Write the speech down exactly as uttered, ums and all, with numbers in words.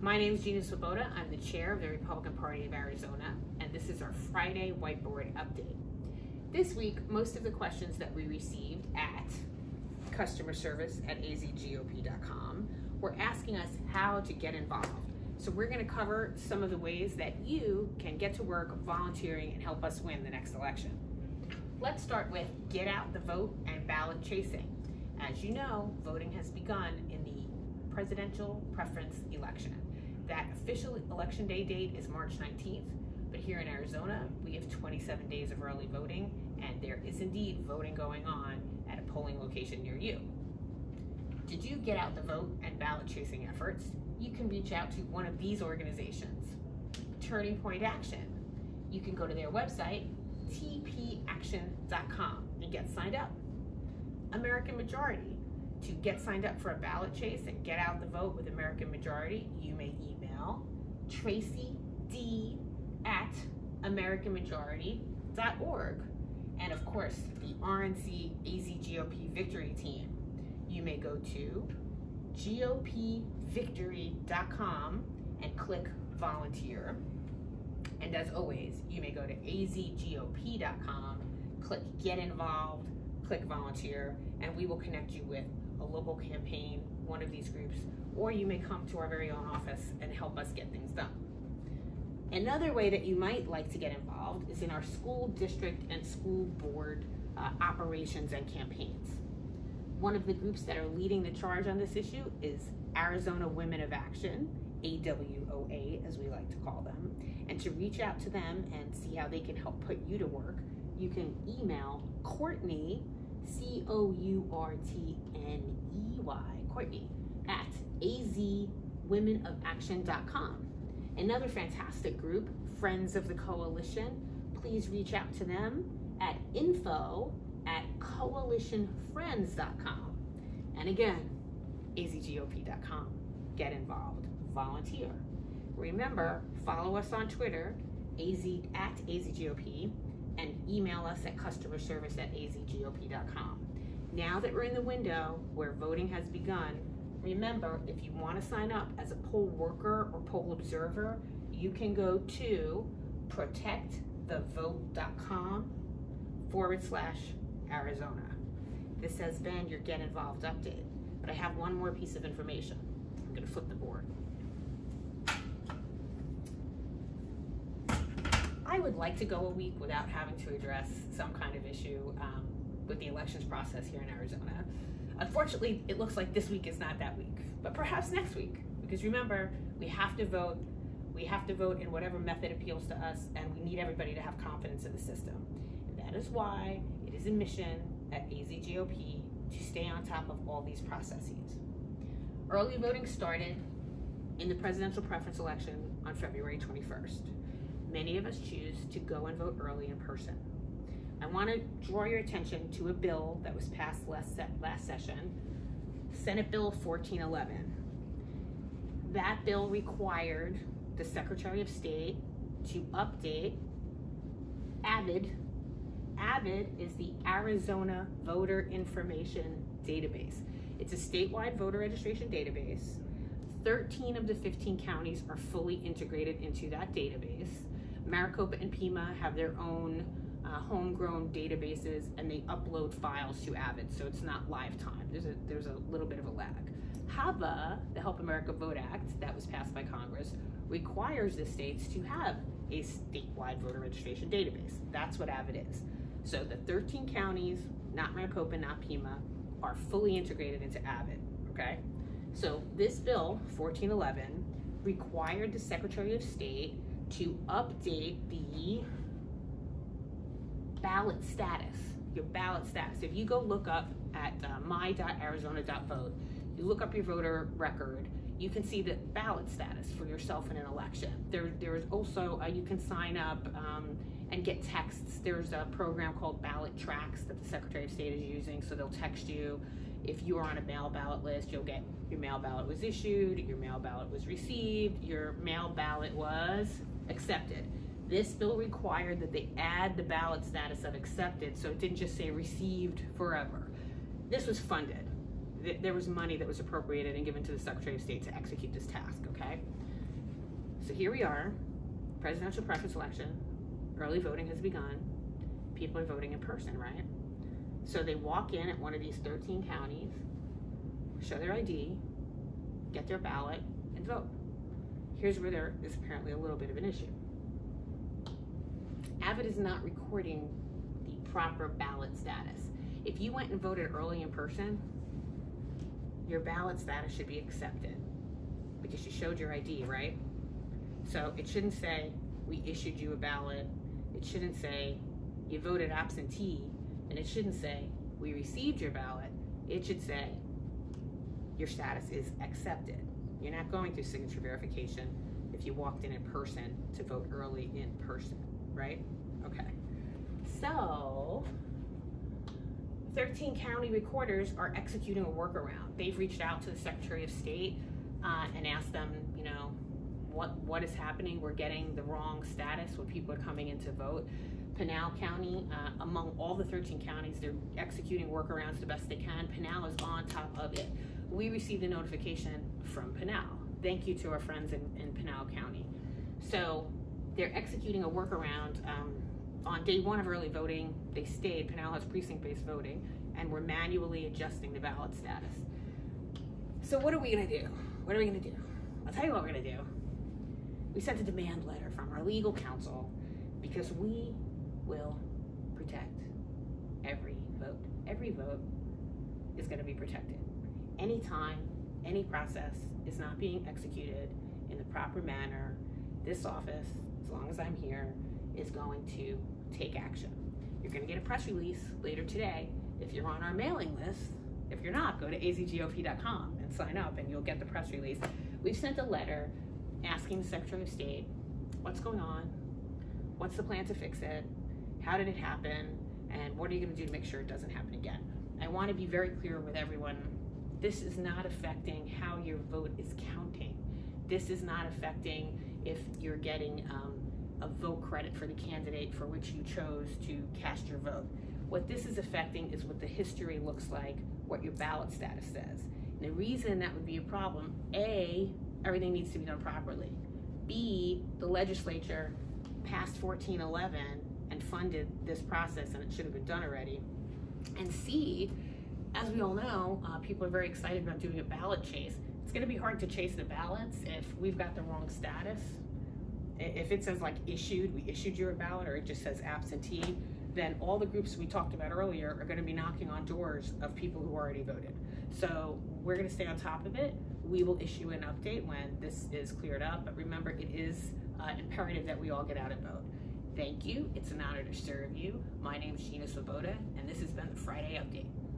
My name is Gina Swoboda. I'm the chair of the Republican Party of Arizona, and this is our Friday whiteboard update. This week, most of the questions that we received at customer service at a z g o p dot com were asking us how to get involved. So we're going to cover some of the ways that you can get to work volunteering and help us win the next election. Let's start with get out the vote and ballot chasing. As you know, voting has begun in the presidential preference election. That official election day date is March nineteenth, but here in Arizona, we have twenty-seven days of early voting, and there is indeed voting going on at a polling location near you. Did you get out the vote and ballot chasing efforts? You can reach out to one of these organizations. Turning Point Action. You can go to their website, t p action dot com, and get signed up. American Majority. To get signed up for a ballot chase and get out the vote with American Majority, you may email Tracy D at american majority dot org. And of course, the R N C A Z G O P Victory Team. You may go to G O P victory dot com and click volunteer. And as always, you may go to A Z G O P dot com, click get involved, click volunteer, and we will connect you with a local campaign, one of these groups, or you may come to our very own office and help us get things done. Another way that you might like to get involved is in our school district and school board uh, operations and campaigns. One of the groups that are leading the charge on this issue is Arizona Women of Action, A W O A as we like to call them. And to reach out to them and see how they can help put you to work, you can email Courtney, C O U R T N E Y, Courtney, at a z women of action dot com. Another fantastic group, Friends of the Coalition. Please reach out to them at info at coalition friends dot com. And again, A Z G O P dot com. Get involved, volunteer. Remember, follow us on Twitter, Az at A Z G O P, and email us at customer service at A Z G O P dot com. Now that we're in the window where voting has begun, remember, if you want to sign up as a poll worker or poll observer, you can go to protect the vote dot com forward slash Arizona. This has been your Get Involved update, but I have one more piece of information. I'm going to flip the board. I would like to go a week without having to address some kind of issue um, with the elections process here in Arizona. Unfortunately, it looks like this week is not that week, but perhaps next week, because remember, we have to vote. We have to vote in whatever method appeals to us, and we need everybody to have confidence in the system. And that is why it is a mission at A Z G O P to stay on top of all these processes. Early voting started in the presidential preference election on February twenty-first. Many of us choose to go and vote early in person. I want to draw your attention to a bill that was passed last, se last session, Senate Bill fourteen eleven. That bill required the Secretary of State to update AVID. AVID is the Arizona Voter Information Database. It's a statewide voter registration database. thirteen of the fifteen counties are fully integrated into that database. Maricopa and Pima have their own uh, homegrown databases, and they upload files to AVID, so it's not live time. There's a, there's a little bit of a lag. HAVA, the Help America Vote Act that was passed by Congress, requires the states to have a statewide voter registration database. That's what AVID is. So the thirteen counties, not Maricopa, not Pima, are fully integrated into AVID, okay? So this bill, fourteen eleven, required the Secretary of State to update the ballot status, your ballot status. If you go look up at uh, my dot arizona dot vote, you look up your voter record, you can see the ballot status for yourself in an election. There, there's also, uh, you can sign up um, and get texts. There's a program called Ballot Tracks that the Secretary of State is using, so they'll text you. If you are on a mail ballot list, you'll get your mail ballot was issued, your mail ballot was received, your mail ballot was accepted. This bill required that they add the ballot status of accepted, so it didn't just say received forever. This was funded. There was money that was appropriated and given to the Secretary of State to execute this task, okay? here we are, presidential preference election, early voting has begun. People are voting in person, right? So they walk in at one of these thirteen counties, show their I D, get their ballot, and vote. Here's where there is apparently a little bit of an issue. Avid is not recording the proper ballot status. If you went and voted early in person, your ballot status should be accepted because you showed your I D, right? So it shouldn't say, we issued you a ballot. It shouldn't say, you voted absentee. And it shouldn't say, we received your ballot. It should say, your status is accepted. You're not going through signature verification if you walked in in person to vote early in person, right? Okay. So, thirteen county recorders are executing a workaround. They've reached out to the Secretary of State uh, and asked them, you know, what what is happening? We're getting the wrong status when people are coming in to vote. Pinal County, uh, among all the thirteen counties, they're executing workarounds the best they can. Pinal is on top of it. We received a notification from Pinal. Thank you to our friends in, in Pinal County. So they're executing a workaround. Um, on day one of early voting, they stayed, Pinal has precinct-based voting, and we're manually adjusting the ballot status. So what are we gonna do? What are we gonna do? I'll tell you what we're gonna do. We sent a demand letter from our legal counsel because we will protect every vote. Every vote is gonna be protected. Anytime, any process is not being executed in the proper manner, this office, as long as I'm here, is going to take action. You're gonna get a press release later today if you're on our mailing list. If you're not, go to A Z G O P dot com and sign up and you'll get the press release. We've sent a letter asking the Secretary of State, what's going on? What's the plan to fix it? How did it happen? And what are you gonna do to make sure it doesn't happen again? I wanna be very clear with everyone. This is not affecting how your vote is counting. This is not affecting if you're getting um, a vote credit for the candidate for which you chose to cast your vote. What this is affecting is what the history looks like, what your ballot status says. And the reason that would be a problem, A, everything needs to be done properly. B, the legislature passed fourteen eleven and funded this process and it should have been done already. And C, as we all know, uh, people are very excited about doing a ballot chase. It's gonna be hard to chase the ballots if we've got the wrong status. If it says like issued, we issued you a ballot, or it just says absentee, then all the groups we talked about earlier are gonna be knocking on doors of people who already voted. So we're gonna stay on top of it. We will issue an update when this is cleared up, but remember, it is uh, imperative that we all get out and vote. Thank you, it's an honor to serve you. My name is Gina Swoboda, and this has been the Friday Update.